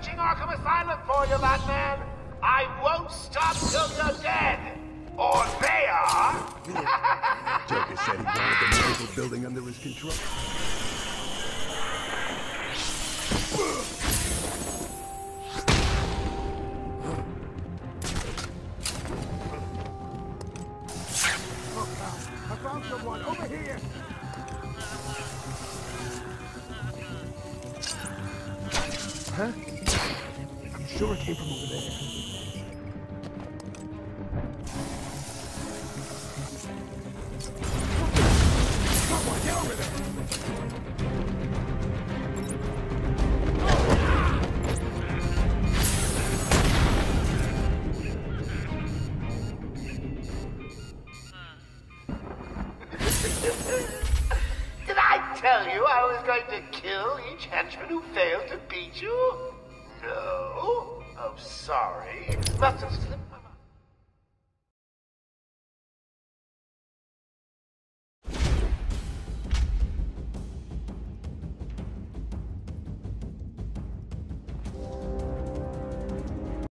searching Arkham Asylum for you, Batman. I won't stop till you're dead. Or they are. Joker said he wanted the medical building under his control. I found someone over here! Huh? I'm sure it came from over there. Someone, get over there! Did I tell you I was going to kill each henchman who failed to beat you? No? Oh, sorry. Must have slipped my